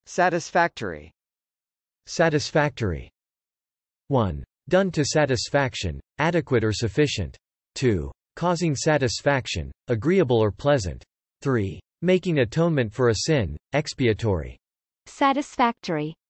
Satisfactory. Satisfactory. 1. Done to satisfaction, adequate or sufficient. 2. Causing satisfaction, agreeable or pleasant. 3. Making atonement for a sin, expiatory. Satisfactory.